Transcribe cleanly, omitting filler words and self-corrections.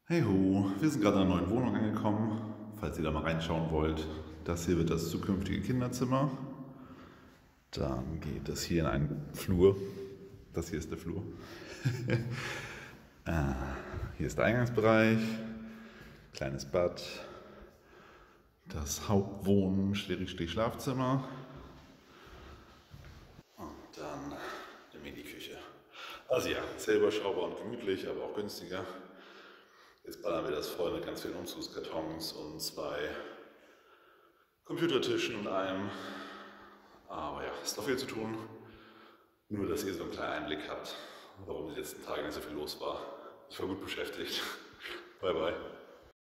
Hey ho, wir sind gerade in einer neuen Wohnung angekommen. Falls ihr da mal reinschauen wollt, das hier wird das zukünftige Kinderzimmer. Dann geht es hier in einen Flur. Das hier ist der Flur. Hier ist der Eingangsbereich, kleines Bad, das Hauptwohn-Schlafzimmer und dann eine Mini-Küche. Also ja, sehr überschaubar und gemütlich, aber auch günstiger. Jetzt ballern wir das voll mit ganz vielen Umzugskartons und zwei Computertischen und einem. Aber ja, ist noch viel zu tun. Nur, dass ihr so einen kleinen Einblick habt, warum die letzten Tage nicht so viel los war. Ich war gut beschäftigt. Bye bye.